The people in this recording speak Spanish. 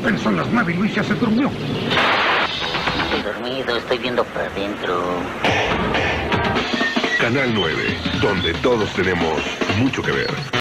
apenas son las 9 y Luis ya se durmió. Estoy dormido, estoy viendo para adentro. Canal 9, donde todos tenemos mucho que ver.